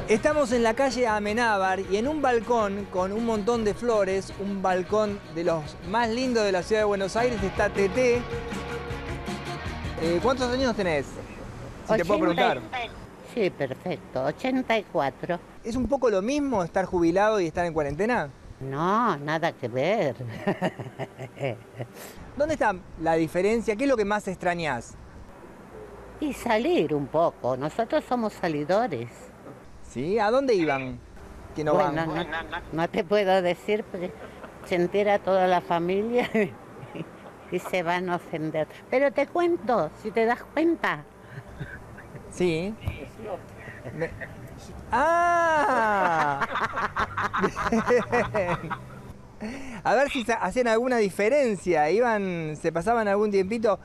Estamos en la calle Amenábar y en un balcón con un montón de flores, un balcón de los más lindos de la ciudad de Buenos Aires, está Teté. ¿Cuántos años tenés? Si te puedo preguntar. Sí, perfecto, 84. ¿Es un poco lo mismo estar jubilado y estar en cuarentena? No, nada que ver. ¿Dónde está la diferencia? ¿Qué es lo que más extrañás? Y salir un poco, nosotros somos salidores. ¿Sí? ¿A dónde iban? Que no Bueno, van. no te puedo decir porque se entera toda la familia y se van a ofender. Pero te cuento, si te das cuenta. Sí. ¡Ah! Bien. A ver si hacían alguna diferencia. Iban, se pasaban algún tiempito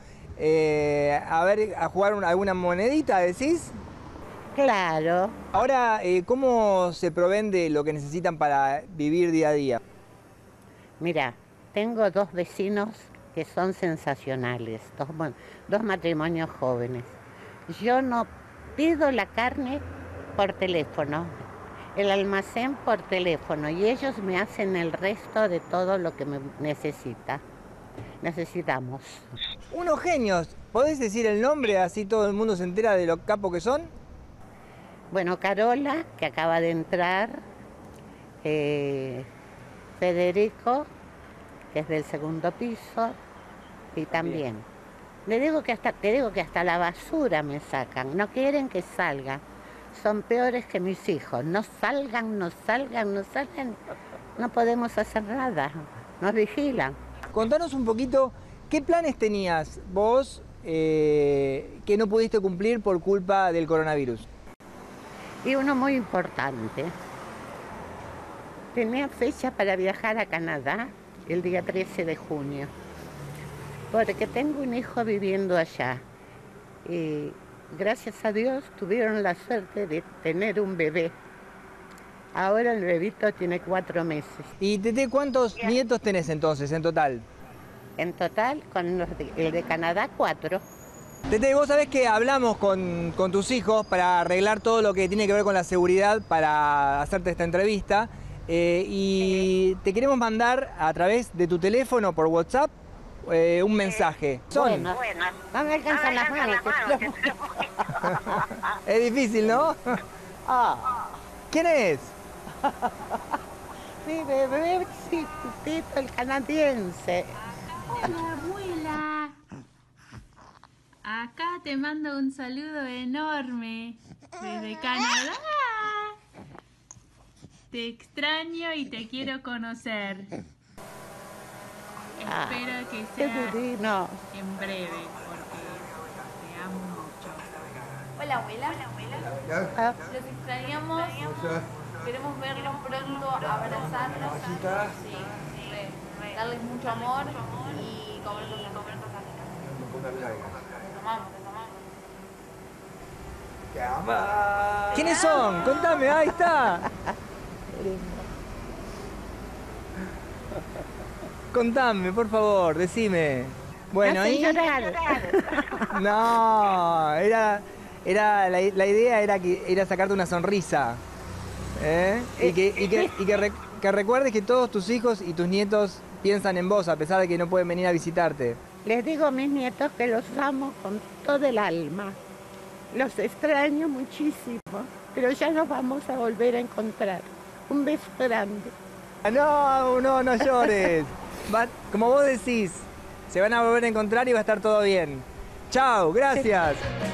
a jugar alguna monedita, ¿decís? Claro. Ahora, ¿cómo se proveen de lo que necesitan para vivir día a día? Mira, tengo dos vecinos que son sensacionales, dos matrimonios jóvenes. Yo no pido la carne por teléfono, el almacén por teléfono, y ellos me hacen el resto de todo lo que necesitamos. Unos genios. ¿Podés decir el nombre así todo el mundo se entera de lo capos que son? Bueno, Carola, que acaba de entrar, Federico, que es del segundo piso, y también. Te digo que hasta la basura me sacan, no quieren que salga. Son peores que mis hijos, no salgan, no podemos hacer nada, nos vigilan. Contanos un poquito, ¿qué planes tenías vos que no pudiste cumplir por culpa del coronavirus? Y uno muy importante. Tenía fecha para viajar a Canadá el día 13 de junio, porque tengo un hijo viviendo allá. Y gracias a Dios tuvieron la suerte de tener un bebé. Ahora el bebito tiene 4 meses. Y Teté, ¿cuántos nietos tenés entonces en total? En total, con el de Canadá, 4. Teté, vos sabés que hablamos con tus hijos para arreglar todo lo que tiene que ver con la seguridad para hacerte esta entrevista y te queremos mandar a través de tu teléfono por WhatsApp un mensaje. Bueno, no me alcanzan las manos. Es difícil, ¿no? ¿Quién es? Mi bebé chiquitito, el canadiense. Hola, abuela. Acá te mando un saludo enorme desde Canadá. Te extraño y te quiero conocer. Espero que sea en breve, porque te amo mucho. Hola, abuela. Los extrañamos. Queremos verlos pronto, abrazarlos. Sí, darles mucho amor y comer cosas ricas. Te amamos. ¿Quiénes son? Contame, ahí está. Contame, por favor, decime. Bueno, ahí. No, la idea era sacarte una sonrisa. Y que recuerdes que todos tus hijos y tus nietos piensan en vos, a pesar de que no pueden venir a visitarte. Les digo a mis nietos que los amo con todo el alma. Los extraño muchísimo, pero ya nos vamos a volver a encontrar. Un beso grande. No llores. Como vos decís, se van a volver a encontrar y va a estar todo bien. Chao, gracias.